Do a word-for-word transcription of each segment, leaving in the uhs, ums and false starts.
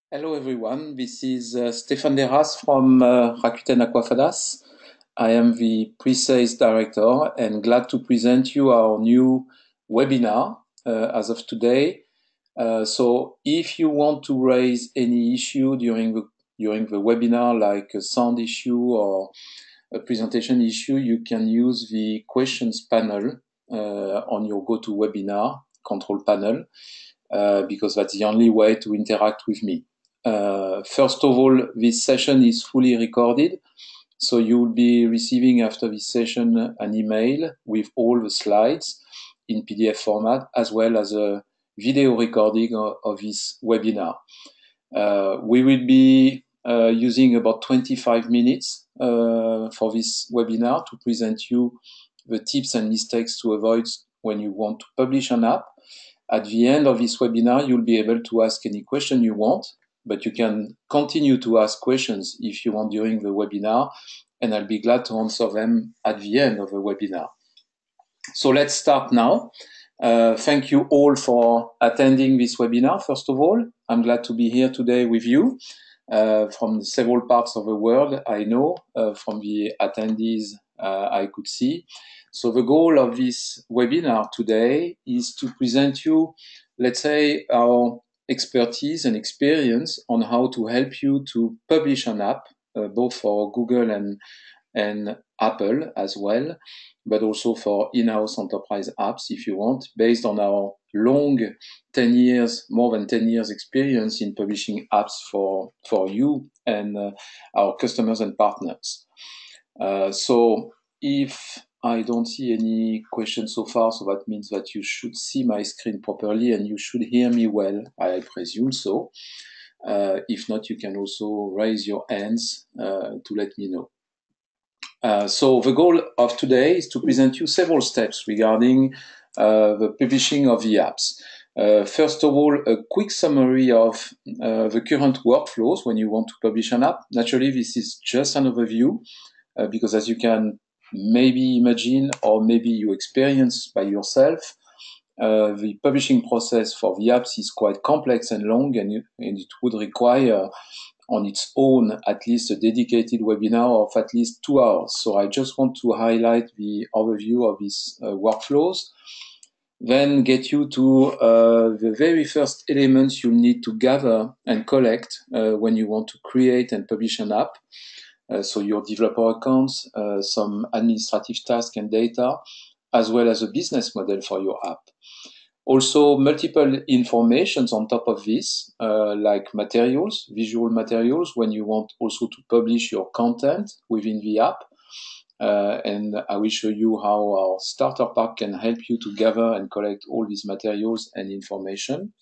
Hello everyone, this is uh, Stefan Deras from uh, Rakuten Aquafadas. I am the pre-sales director and glad to present you our new webinar uh, as of today. Uh, so if you want to raise any issue during the, during the webinar, like a sound issue or a presentation issue, you can use the questions panel uh, on your GoToWebinar control panel uh, because that's the only way to interact with me. Uh, first of all, this session is fully recorded, so you will be receiving after this session an email with all the slides in P D F format, as well as a video recording of, of this webinar. Uh, we will be uh, using about twenty-five minutes uh, for this webinar to present you the tips and mistakes to avoid when you want to publish an app. At the end of this webinar, you'll be able to ask any question you want, but you can continue to ask questions if you want during the webinar, and I'll be glad to answer them at the end of the webinar. So let's start now. Uh, thank you all for attending this webinar. First of all, I'm glad to be here today with you uh, from several parts of the world, I know, uh, from the attendees uh, I could see. So the goal of this webinar today is to present you, let's say, our expertise and experience on how to help you to publish an app, uh, both for Google and, and Apple as well, but also for in-house enterprise apps if you want, based on our long ten years, more than ten years experience in publishing apps for, for you and uh, our customers and partners. Uh, so if I don't see any questions so far, so that means that you should see my screen properly and you should hear me well, I presume so. Uh, if not, you can also raise your hands uh, to let me know. Uh, so the goal of today is to present you several steps regarding uh, the publishing of the apps. Uh, first of all, a quick summary of uh, the current workflows when you want to publish an app. Naturally, this is just an overview uh, because as you can maybe imagine or maybe you experience by yourself, uh, the publishing process for the apps is quite complex and long, and, and it would require on its own at least a dedicated webinar of at least two hours. So I just want to highlight the overview of these uh, workflows, then get you to uh, the very first elements you need to gather and collect uh, when you want to create and publish an app. Uh, so your developer accounts, uh, some administrative tasks and data, as well as a business model for your app. Also, multiple informations on top of this, uh, like materials, visual materials, when you want also to publish your content within the app. Uh, and I will show you how our starter pack can help you to gather and collect all these materials and information.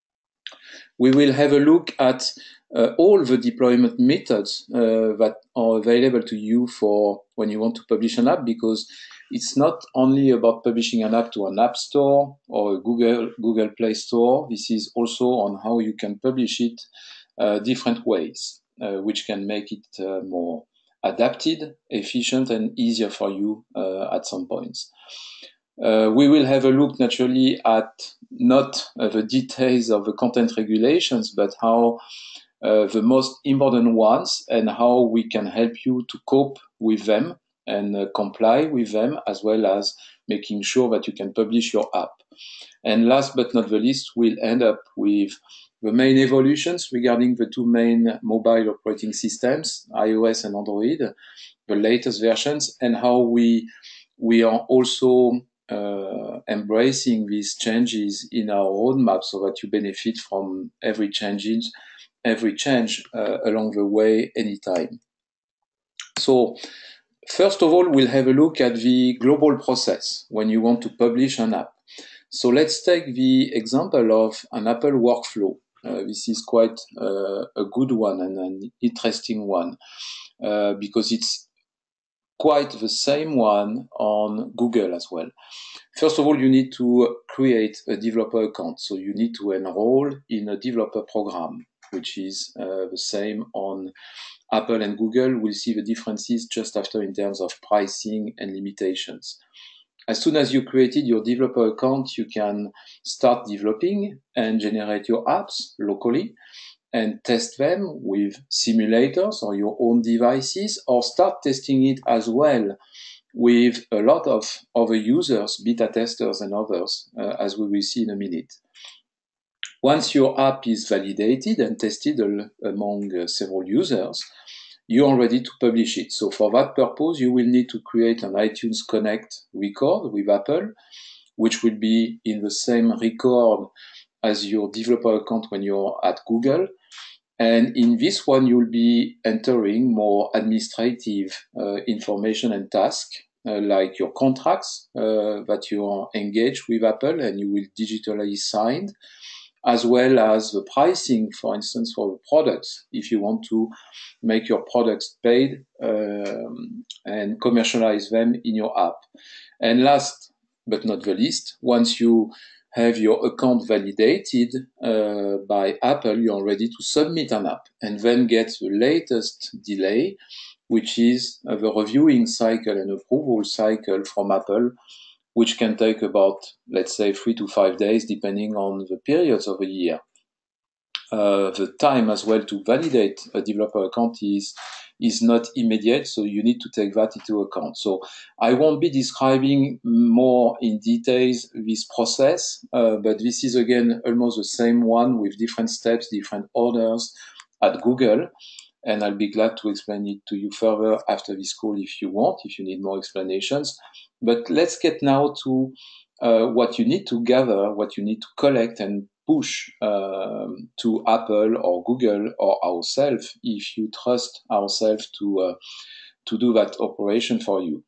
We will have a look at uh, all the deployment methods uh, that are available to you for when you want to publish an app, because it's not only about publishing an app to an app store or a Google, Google Play Store. This is also on how you can publish it uh, different ways, uh, which can make it uh, more adapted, efficient, and easier for you uh, at some points. Uh, we will have a look naturally at not uh, the details of the content regulations, but how uh, the most important ones and how we can help you to cope with them and uh, comply with them, as well as making sure that you can publish your app. And last but not the least, we'll end up with the main evolutions regarding the two main mobile operating systems, iOS and Android, the latest versions, and how we we are also uh, embracing these changes in our roadmap so that you benefit from every changes, every change uh, along the way anytime. So first of all, we'll have a look at the global process when you want to publish an app. So let's take the example of an Apple workflow. Uh, this is quite uh, a good one and an interesting one uh, because it's quite the same one on Google as well. First of all, you need to create a developer account. So you need to enroll in a developer program, which is uh, the same on Apple and Google. We'll see the differences just after in terms of pricing and limitations. As soon as you created your developer account, you can start developing and generate your apps locally. and test them with simulators or your own devices, or start testing it as well with a lot of other users, beta testers and others, uh, as we will see in a minute. Once your app is validated and tested among uh, several users, you are ready to publish it. So for that purpose, you will need to create an iTunes Connect record with Apple, which will be in the same record as your developer account when you're at Google. And in this one, you'll be entering more administrative uh, information and tasks, uh, like your contracts uh, that you are engaged with Apple and you will digitally sign, as well as the pricing, for instance, for the products, if you want to make your products paid um, and commercialize them in your app. And last but not the least, once you have your account validated uh, by Apple, you're ready to submit an app and then get the latest delay, which is uh, the reviewing cycle and approval cycle from Apple, which can take about, let's say, three to five days, depending on the periods of a year. Uh, the time as well to validate a developer account is is not immediate, so you need to take that into account. So I won't be describing more in details this process, uh, but this is again almost the same one with different steps, different orders at Google, and I'll be glad to explain it to you further after this call if you want, if you need more explanations. But let's get now to uh, what you need to gather, what you need to collect and push um, to Apple or Google or ourselves if you trust ourselves to uh, to do that operation for you.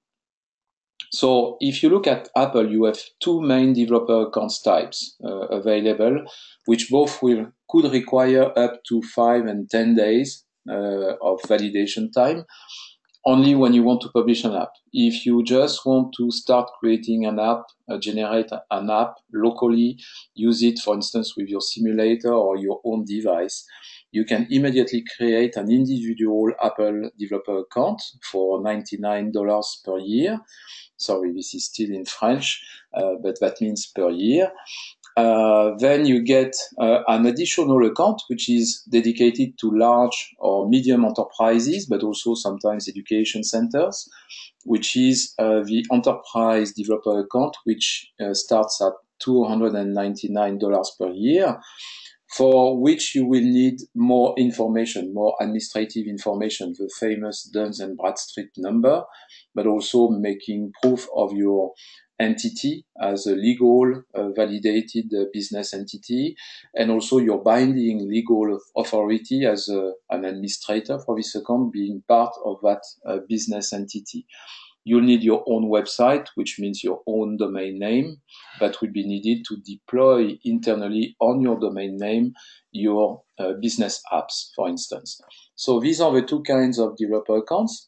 So if you look at Apple, you have two main developer accounts types uh, available, which both will could require up to five and ten days uh, of validation time, only when you want to publish an app. If you just want to start creating an app, uh, generate an app locally, use it, for instance, with your simulator or your own device, you can immediately create an individual Apple developer account for ninety-nine dollars per year. Sorry, this is still in French, uh, but that means per year. Uh, then you get uh, an additional account, which is dedicated to large or medium enterprises, but also sometimes education centers, which is uh, the enterprise developer account, which uh, starts at two hundred ninety-nine dollars per year, for which you will need more information, more administrative information, the famous Duns and Bradstreet number, but also making proof of your entity as a legal uh, validated uh, business entity, and also your binding legal authority as a, an administrator for this account being part of that uh, business entity. You'll need your own website, which means your own domain name that will be needed to deploy internally on your domain name your uh, business apps, for instance. So these are the two kinds of developer accounts.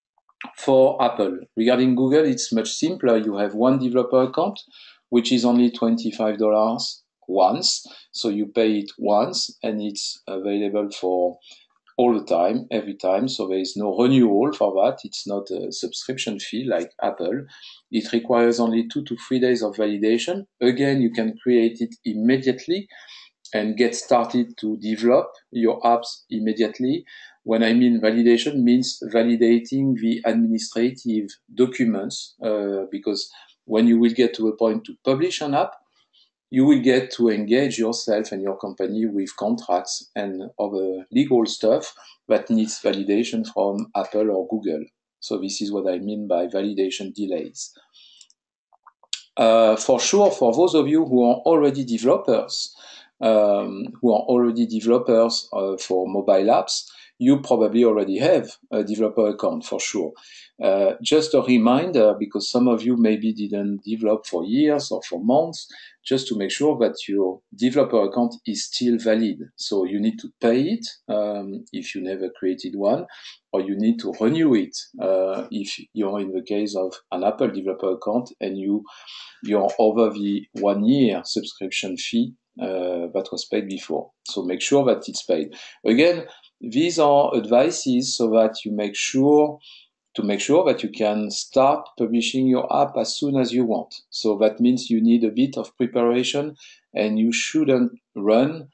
For Apple, regarding Google, it's much simpler. You have one developer account, which is only twenty-five dollars once. So you pay it once and it's available for all the time, every time. So there is no renewal for that. It's not a subscription fee like Apple. It requires only two to three days of validation. Again, you can create it immediately and get started to develop your apps immediately. When I mean validation, means validating the administrative documents, uh, because when you will get to a point to publish an app, you will get to engage yourself and your company with contracts and other legal stuff that needs validation from Apple or Google. So this is what I mean by validation delays. Uh, for sure, for those of you who are already developers, um, who are already developers uh, for mobile apps, you probably already have a developer account for sure. Uh, just a reminder, because some of you maybe didn't develop for years or for months, just to make sure that your developer account is still valid. So you need to pay it um, if you never created one, or you need to renew it uh, if you're in the case of an Apple developer account and you, you're over the one year subscription fee uh, that was paid before. So make sure that it's paid. Again, these are advices so that you make sure to make sure that you can start publishing your app as soon as you want. So that means you need a bit of preparation and you shouldn't run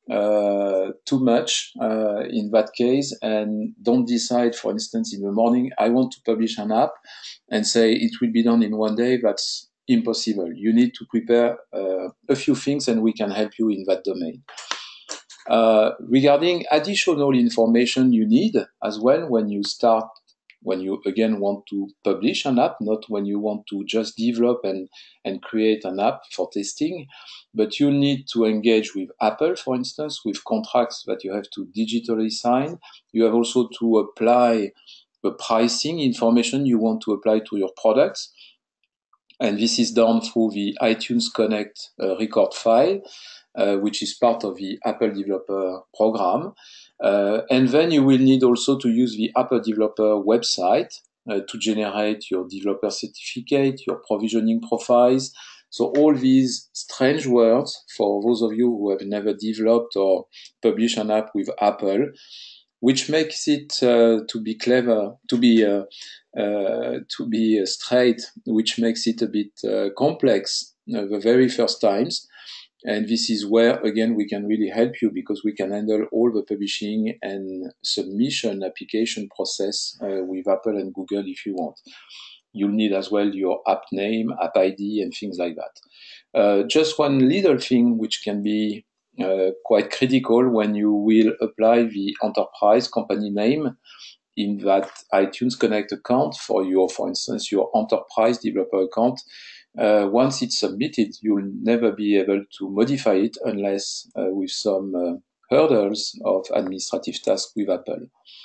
uh, too much uh, in that case, and don't decide, for instance, in the morning, I want to publish an app, and say it will be done in one day. That's impossible. You need to prepare uh, a few things, and we can help you in that domain. Uh, regarding additional information you need as well when you start, when you again want to publish an app, not when you want to just develop and, and create an app for testing, but you need to engage with Apple, for instance, with contracts that you have to digitally sign. You have also to apply the pricing information you want to apply to your products. And this is done through the iTunes Connect uh, record file. Uh, which is part of the Apple Developer Program. Uh, and then you will need also to use the Apple Developer website uh, to generate your developer certificate, your provisioning profiles. So all these strange words for those of you who have never developed or published an app with Apple, which makes it uh, to be clever, to be uh, uh, to be uh, straight, which makes it a bit uh, complex uh, the very first times. And this is where, again, we can really help you, because we can handle all the publishing and submission application process uh, with Apple and Google if you want. You'll need as well your app name, app I D, and things like that. Uh, just one little thing which can be uh, quite critical when you will apply the enterprise company name in that iTunes Connect account for your, for instance, your enterprise developer account. Uh, once it's submitted, you'll never be able to modify it unless uh, with some uh, hurdles of administrative tasks with Apple.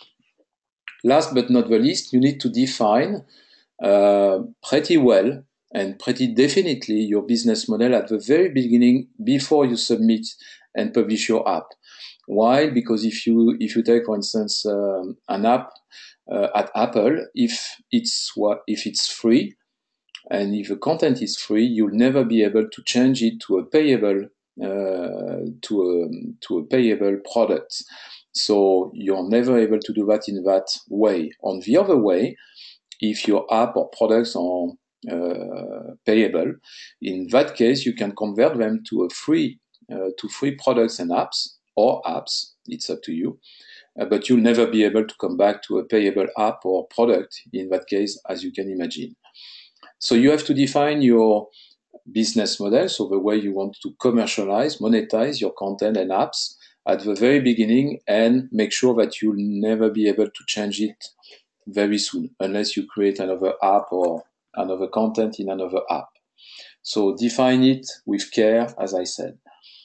Last but not the least, you need to define uh, pretty well and pretty definitely your business model at the very beginning before you submit and publish your app. Why? Because if you if you take, for instance, um, an app uh, at Apple, if it's what if it's free, and if the content is free, you'll never be able to change it to a payable uh, to a to a payable product. So you're never able to do that in that way. On the other way, if your app or products are uh, payable, in that case you can convert them to a free uh, to free products and apps, or apps. It's up to you. Uh, but you'll never be able to come back to a payable app or product in that case, as you can imagine. So you have to define your business model, so the way you want to commercialize, monetize your content and apps at the very beginning, and make sure that you'll never be able to change it very soon, unless you create another app or another content in another app. So define it with care, as I said.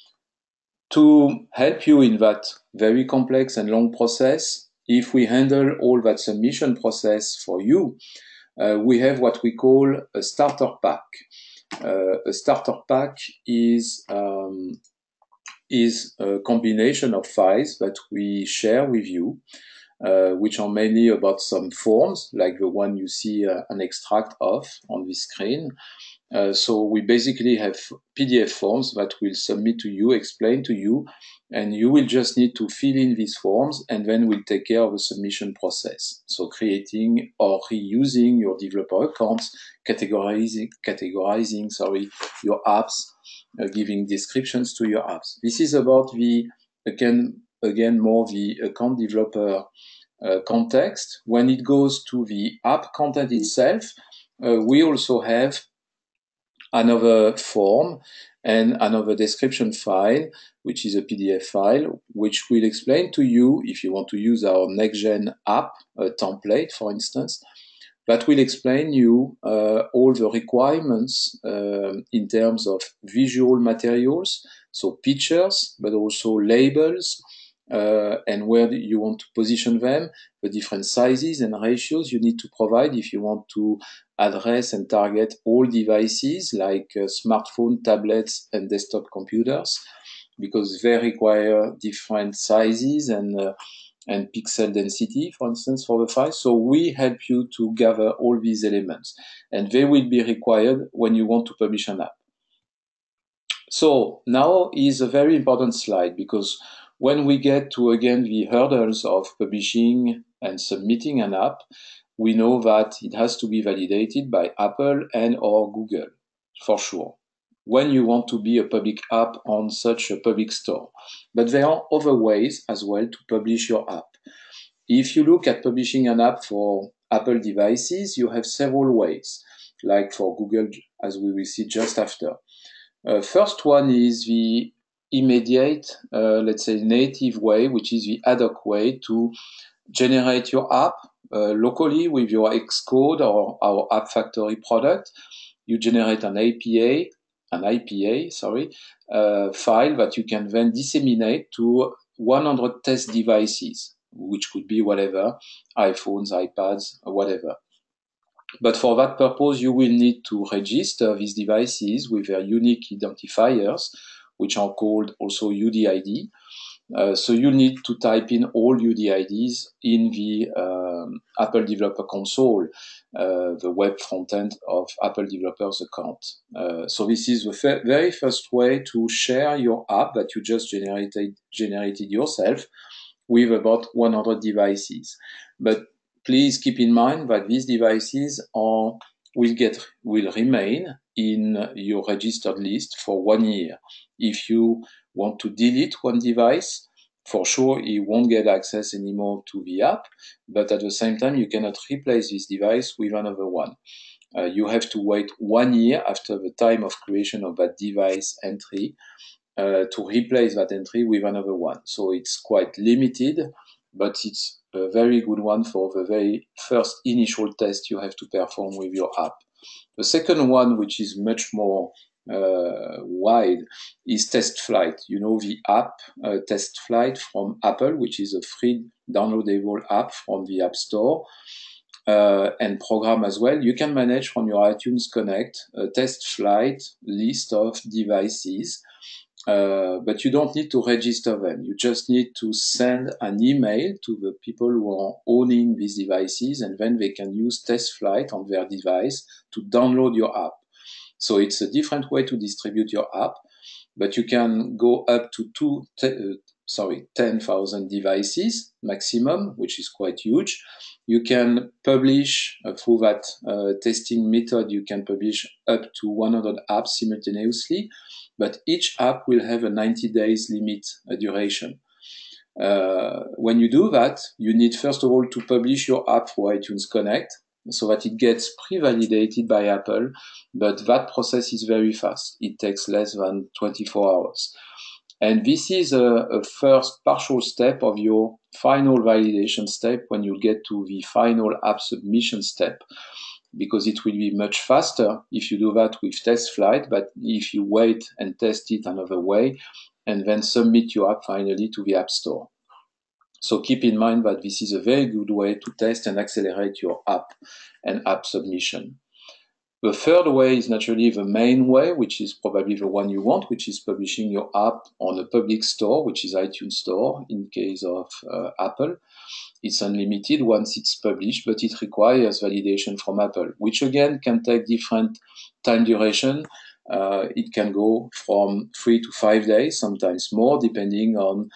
To help you in that very complex and long process, if we handle all that submission process for you, uh, we have what we call a starter pack. Uh, a starter pack is um, is a combination of files that we share with you, uh, which are mainly about some forms, like the one you see uh, an extract of on this screen. Uh, so we basically have P D F forms that we'll submit to you, explain to you, and you will just need to fill in these forms, and then we'll take care of the submission process. So creating or reusing your developer accounts, categorizing, categorizing, sorry, your apps, uh, giving descriptions to your apps. This is about the, again, again more the account developer uh, context. When it goes to the app content itself, uh, we also have another form and another description file, which is a P D F file, which will explain to you, if you want to use our next-gen app uh, template, for instance, that will explain you uh, all the requirements uh, in terms of visual materials, so pictures, but also labels, uh, and where you want to position them, the different sizes and ratios you need to provide if you want to address and target all devices like uh, smartphone, tablets, and desktop computers, because they require different sizes and uh, and pixel density, for instance, for the file. So we help you to gather all these elements, and they will be required when you want to publish an app. So now is a very important slide, because when we get to, again, the hurdles of publishing and submitting an app, we know that it has to be validated by Apple and or Google, for sure. when you want to be a public app on such a public store. But there are other ways as well to publish your app. If you look at publishing an app for Apple devices, you have several ways, like for Google, as we will see just after. Uh, first one is the immediate, uh, let's say native way, which is the ad hoc way to generate your app uh, locally with your Xcode or our App Factory product. You generate an A P A, an I P A, sorry, uh, file that you can then disseminate to one hundred test devices, which could be whatever, iPhones, iPads, or whatever. But for that purpose, you will need to register these devices with their unique identifiers, which are called also U D I D. Uh, so you need to type in all U D I Ds in the um, Apple Developer Console, uh, the web front end of Apple Developers account. Uh, so this is the f- very first way to share your app that you just generated, generated yourself with about one hundred devices. But please keep in mind that these devices are will get will remain in your registered list for one year. If you want to delete one device, for sure it won't get access anymore to the app, but at the same time you cannot replace this device with another one. Uh, you have to wait one year after the time of creation of that device entry uh, to replace that entry with another one. So it's quite limited, but it's a very good one for the very first initial test you have to perform with your app. The second one, which is much more uh, wide, is TestFlight. You know the app uh, TestFlight from Apple, which is a free downloadable app from the App Store uh, and program as well. You can manage from your iTunes Connect a TestFlight list of devices. Uh, but you don't need to register them. You just need to send an email to the people who are owning these devices, and then they can use TestFlight on their device to download your app. So it's a different way to distribute your app, but you can go up to two, te- uh, sorry, ten thousand devices maximum, which is quite huge. You can publish uh, through that uh, testing method. You can publish up to one hundred apps simultaneously, but each app will have a ninety days limit uh, duration. Uh, when you do that, you need first of all to publish your app for iTunes Connect so that it gets pre-validated by Apple, but that process is very fast. It takes less than twenty-four hours. And this is a, a first partial step of your final validation step when you get to the final app submission step, because it will be much faster if you do that with TestFlight, but if you wait and test it another way and then submit your app finally to the App Store. So keep in mind that this is a very good way to test and accelerate your app and app submission. The third way is naturally the main way, which is probably the one you want, which is publishing your app on a public store, which is iTunes Store in case of uh, Apple. It's unlimited once it's published, but it requires validation from Apple, which again can take different time duration. Uh, it can go from three to five days, sometimes more, depending on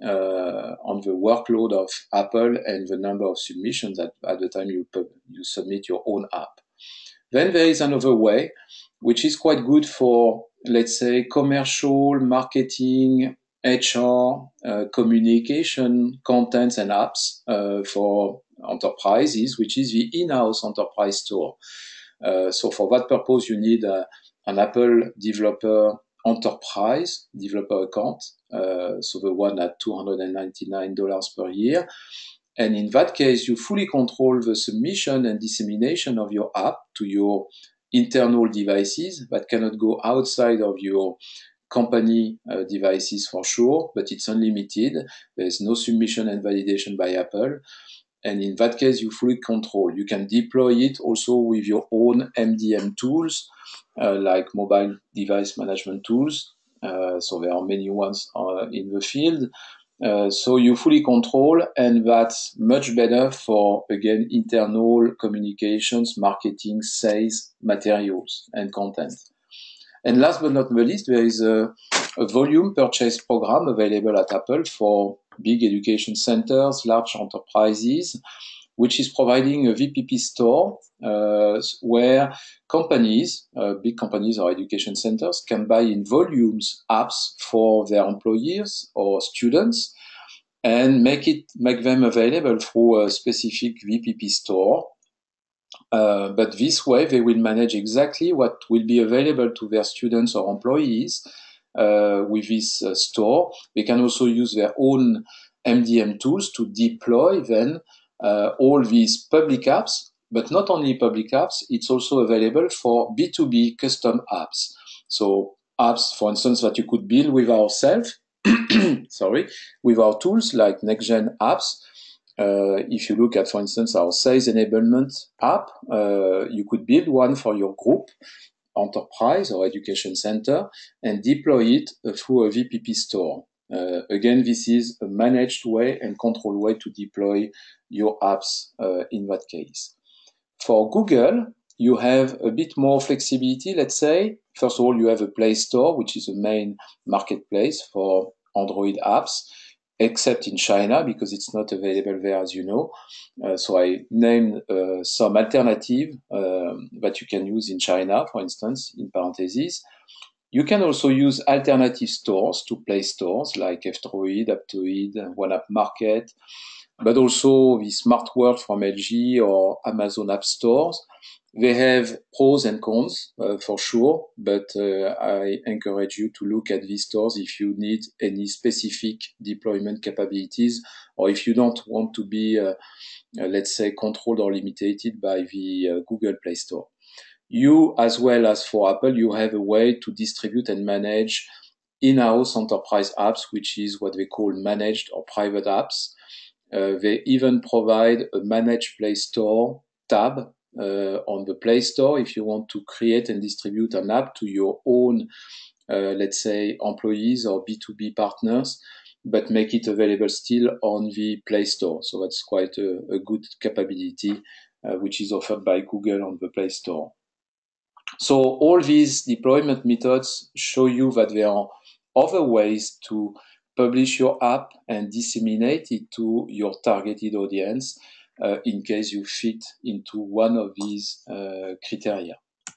uh, on the workload of Apple and the number of submissions at, at the time you pub- you submit your own app. Then there is another way, which is quite good for, let's say, commercial, marketing, H R, uh, communication, contents and apps uh, for enterprises, which is the in-house enterprise store. Uh, so for that purpose, you need uh, an Apple Developer Enterprise developer account, uh, so the one at two hundred ninety-nine dollars per year. And in that case, you fully control the submission and dissemination of your app to your internal devices that cannot go outside of your company uh, devices for sure, but it's unlimited. There's no submission and validation by Apple. And in that case, you fully control. You can deploy it also with your own M D M tools, uh, like mobile device management tools. Uh, so there are many ones uh, in the field. Uh, so you fully control, and that's much better for, again, internal communications, marketing, sales, materials, and content. And last but not the least, there is a, a volume purchase program available at Apple for big education centers, large enterprises, which is providing a V P P store uh, where companies, uh, big companies or education centers, can buy in volumes apps for their employees or students and make it make them available through a specific V P P store. Uh, but this way, they will manage exactly what will be available to their students or employees uh, with this uh, store. They can also use their own M D M tools to deploy then uh, all these public apps, but not only public apps, it's also available for B two B custom apps. So apps, for instance, that you could build with ourselves, sorry, with our tools like NextGen apps. Uh, if you look at, for instance, our sales enablement app, uh, you could build one for your group, enterprise or education center, and deploy it uh, through a V P P store. Uh, again, this is a managed way and controlled way to deploy your apps uh, in that case. For Google, you have a bit more flexibility, let's say. First of all, you have a Play Store, which is a main marketplace for Android apps, except in China, because it's not available there, as you know. Uh, so I named uh, some alternative um, that you can use in China, for instance, in parentheses. You can also use alternative stores to Play Stores like F-Droid, Aptoid, OneApp Market, but also the Smart World from L G or Amazon App Stores. They have pros and cons uh, for sure, but uh, I encourage you to look at these stores if you need any specific deployment capabilities, or if you don't want to be, uh, uh, let's say, controlled or limited by the uh, Google Play Store. You, as well as for Apple, you have a way to distribute and manage in-house enterprise apps, which is what they call managed or private apps. Uh, they even provide a managed Play Store tab uh, on the Play Store if you want to create and distribute an app to your own, uh, let's say, employees or B two B partners, but make it available still on the Play Store. So that's quite a, a good capability, uh, which is offered by Google on the Play Store. So all these deployment methods show you that there are other ways to publish your app and disseminate it to your targeted audience uh, in case you fit into one of these uh, criteria.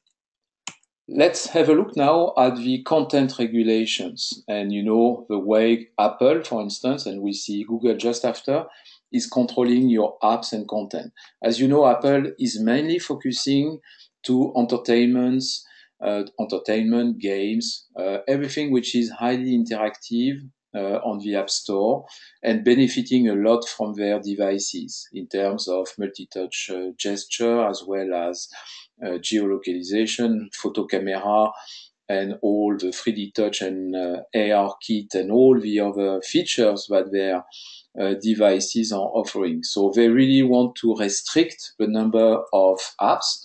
Let's have a look now at the content regulations and, you know, the way Apple, for instance, and we see Google just after, is controlling your apps and content. As you know, Apple is mainly focusing to entertainments, uh, entertainment, games, uh, everything which is highly interactive uh, on the App Store and benefiting a lot from their devices in terms of multi-touch uh, gesture as well as uh, geolocalization, photo camera, and all the three D touch and uh, A R kit and all the other features that their uh, devices are offering. So they really want to restrict the number of apps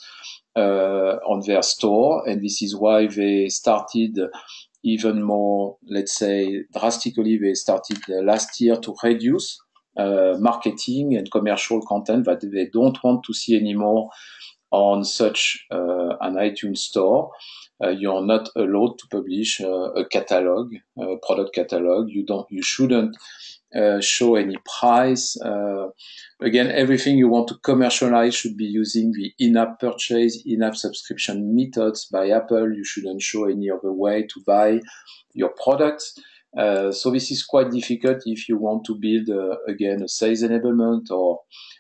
uh, on their store, and this is why they started even more, let's say, drastically. They started uh, last year to reduce uh, marketing and commercial content that they don't want to see anymore on such uh, an iTunes store. Uh, you're not allowed to publish uh, a catalog, a product catalog. You don't, you shouldn't uh, show any price. Uh, again, everything you want to commercialize should be using the in-app purchase, in-app subscription methods by Apple. You shouldn't show any other way to buy your products. Uh, so this is quite difficult if you want to build, uh, again, a sales enablement or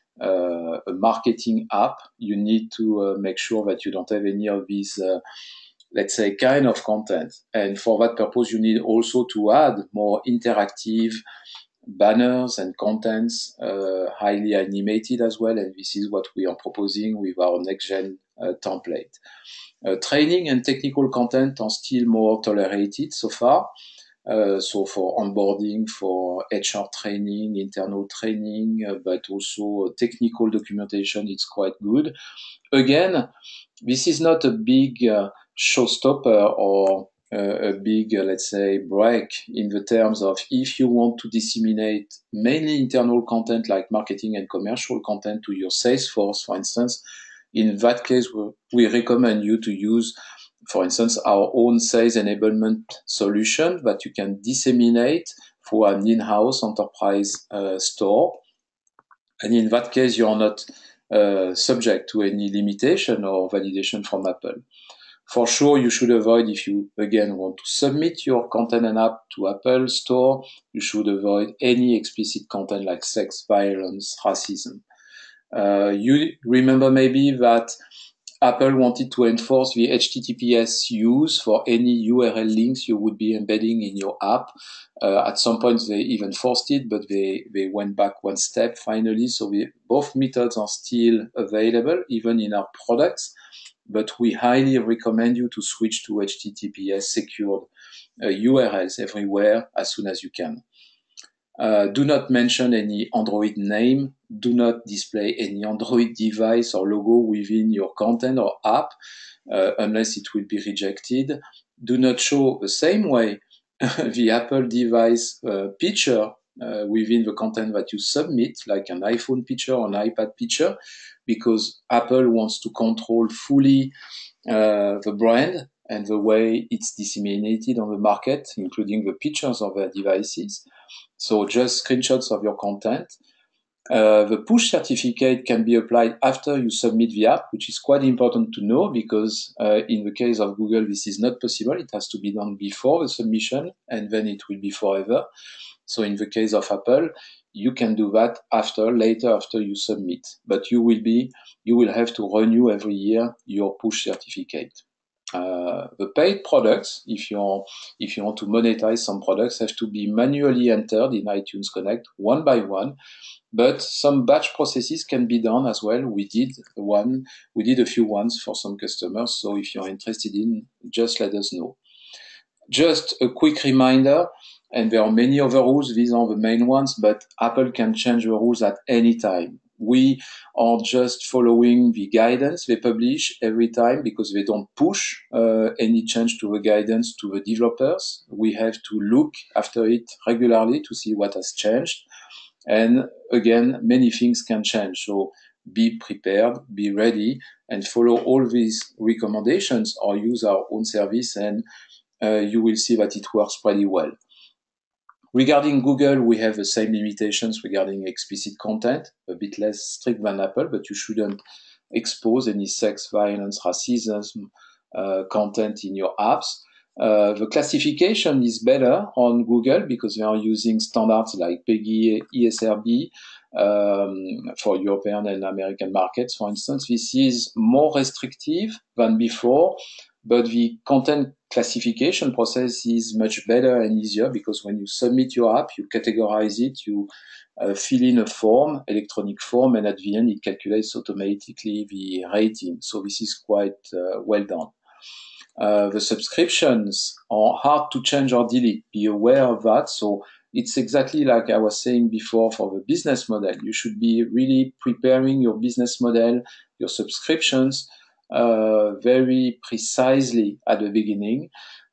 uh, a marketing app. You need to uh, make sure that you don't have any of these uh, let's say, kind of content. And for that purpose, you need also to add more interactive banners and contents, uh, highly animated as well. And this is what we are proposing with our NextGen uh, template. Uh, training and technical content are still more tolerated so far. Uh, so for onboarding, for H R training, internal training, uh, but also technical documentation, it's quite good. Again, this is not a big uh, showstopper or uh, a big, uh, let's say, break in the terms of if you want to disseminate mainly internal content like marketing and commercial content to your sales force, for instance. In that case, we recommend you to use, for instance, our own sales enablement solution that you can disseminate through an in-house enterprise uh, store. And in that case, you are not uh, subject to any limitation or validation from Apple. For sure, you should avoid, if you, again, want to submit your content and app to Apple Store, you should avoid any explicit content like sex, violence, racism. Uh, you remember maybe that Apple wanted to enforce the H T T P S use for any U R L links you would be embedding in your app. Uh, at some point, they even forced it, but they, they went back one step finally. So we, both methods are still available, even in our products. But we highly recommend you to switch to H T T P S secured uh, U R Ls everywhere as soon as you can. Uh, do not mention any Android name. Do not display any Android device or logo within your content or app uh, unless it will be rejected. Do not show the same way the Apple device uh, picture uh, within the content that you submit, like an iPhone picture or an iPad picture, because Apple wants to control fully uh, the brand and the way it's disseminated on the market, including the pictures of their devices. So just screenshots of your content. Uh, the push certificate can be applied after you submit the app, which is quite important to know because uh, in the case of Google, this is not possible. It has to be done before the submission and then it will be forever. So in the case of Apple, you can do that after, later after you submit, but you will be, you will have to renew every year your push certificate. Uh, the paid products, if you if you want to monetize some products, have to be manually entered in iTunes Connect one by one. But some batch processes can be done as well. We did one, we did a few ones for some customers. So if you're interested in, just let us know. Just a quick reminder, and there are many other rules. These are the main ones, but Apple can change the rules at any time. We are just following the guidance they publish every time because they don't push uh, any change to the guidance to the developers. We have to look after it regularly to see what has changed. And again, many things can change. So be prepared, be ready, and follow all these recommendations or use our own service, and uh, you will see that it works pretty well. Regarding Google, we have the same limitations regarding explicit content, a bit less strict than Apple, but you shouldn't expose any sex, violence, racism uh, content in your apps. Uh, the classification is better on Google because they are using standards like PEGI, E S R B um, for European and American markets, for instance. This is more restrictive than before, but the content classification process is much better and easier because when you submit your app, you categorize it, you uh, fill in a form, electronic form, and at the end it calculates automatically the rating. So this is quite uh, well done. Uh, the subscriptions are hard to change or delete. Be aware of that. So it's exactly like I was saying before for the business model. You should be really preparing your business model, your subscriptions, uh, very precisely at the beginning.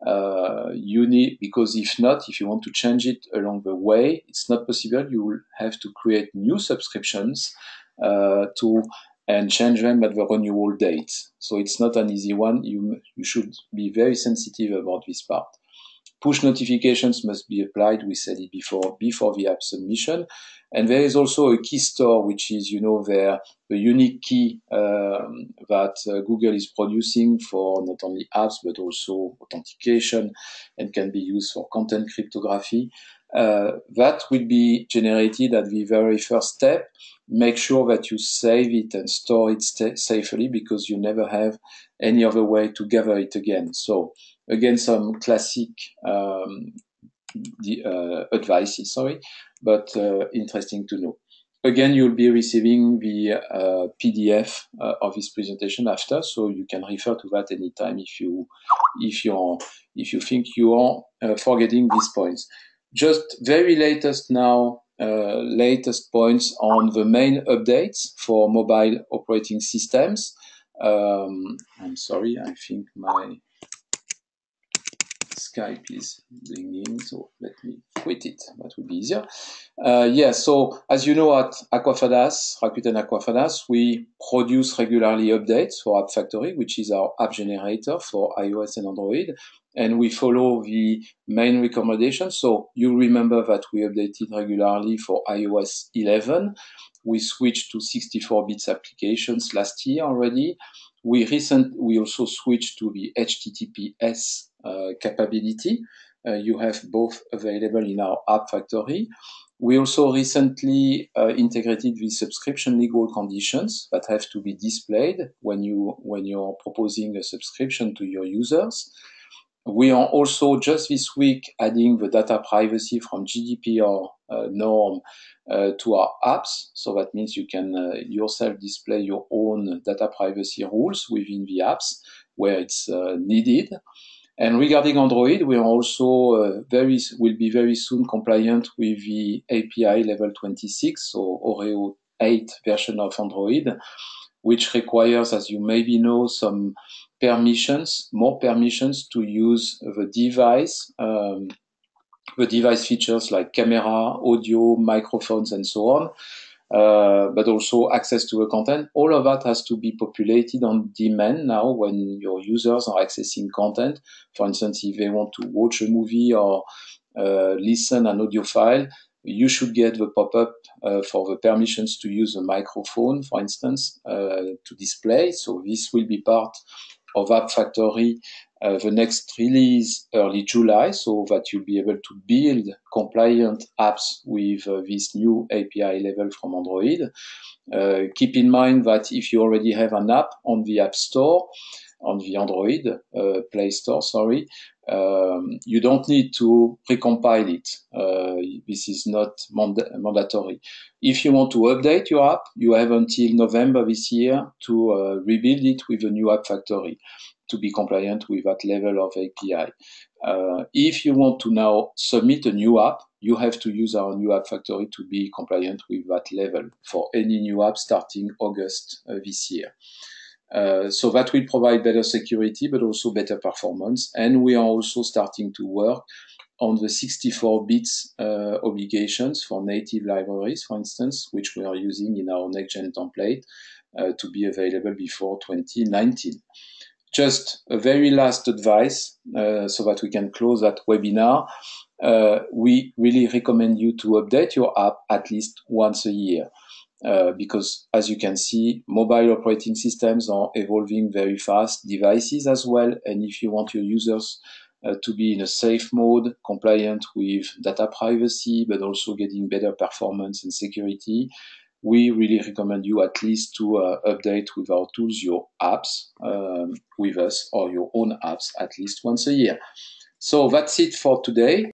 Uh, you need, because if not, if you want to change it along the way, it's not possible. You will have to create new subscriptions uh, to and change them at the renewal date. So it's not an easy one. You, you should be very sensitive about this part. Push notifications must be applied, we said it before, before the app submission. And there is also a key store, which is, you know, their, the unique key um, that uh, Google is producing for not only apps, but also authentication and can be used for content cryptography. Uh, that will be generated at the very first step. Make sure that you save it and store it safely because you never have any other way to gather it again. So again, some classic um, the, uh, advices, sorry, but uh, interesting to know. Again, you'll be receiving the uh, P D F uh, of this presentation after, so you can refer to that anytime if you if you if you think you are uh, forgetting these points. Just very latest now, uh, latest points on the main updates for mobile operating systems. Um, I'm sorry, I think my Skype is blinking, so let me quit it. That would be easier. Uh, yeah, so as you know, at Aquafadas, Rakuten Aquafadas, we produce regularly updates for App Factory, which is our app generator for iOS and Android. And we follow the main recommendations. So you remember that we updated regularly for iOS eleven. We switched to sixty-four bits applications last year already. We recent we also switched to the H T T P S uh, capability. Uh, you have both available in our App Factory. We also recently uh, integrated the subscription legal conditions that have to be displayed when you when you're proposing a subscription to your users. We are also just this week adding the data privacy from G D P R uh, norm uh, to our apps. So that means you can uh, yourself display your own data privacy rules within the apps where it's uh, needed. And regarding Android, we are also uh, very will be very soon compliant with the A P I level twenty-six, so Oreo eight version of Android, which requires, as you maybe know, some permissions, more permissions to use the device, um, the device features like camera, audio, microphones, and so on, uh, but also access to the content. All of that has to be populated on demand now when your users are accessing content. For instance, if they want to watch a movie or uh, listen an audio file, you should get the pop-up uh, for the permissions to use a microphone, for instance, uh, to display. So this will be part of App Factory, uh, the next release early July, so that you'll be able to build compliant apps with uh, this new A P I level from Android. Uh, keep in mind that if you already have an app on the App Store, on the Android uh, Play Store, sorry, um, you don't need to recompile it. Uh, this is not mand mandatory. If you want to update your app, you have until November this year to uh, rebuild it with a new App Factory to be compliant with that level of A P I. Uh, if you want to now submit a new app, you have to use our new App Factory to be compliant with that level for any new app starting August uh, this year. Uh, so that will provide better security, but also better performance. And we are also starting to work on the sixty-four bits uh, obligations for native libraries, for instance, which we are using in our next-gen template uh, to be available before twenty nineteen. Just a very last advice, uh, so that we can close that webinar. Uh, we really recommend you to update your app at least once a year. Uh, because as you can see, mobile operating systems are evolving very fast, devices as well, and if you want your users uh, to be in a safe mode, compliant with data privacy, but also getting better performance and security, we really recommend you at least to uh, update with our tools your apps um, with us, or your own apps at least once a year. So that's it for today.